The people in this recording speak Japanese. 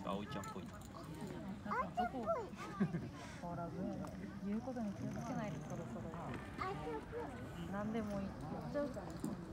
か葵ちゃんっぽい。 なんかどこ変わらず言うことに気をつけないとそろそろ何でも言っちゃうから。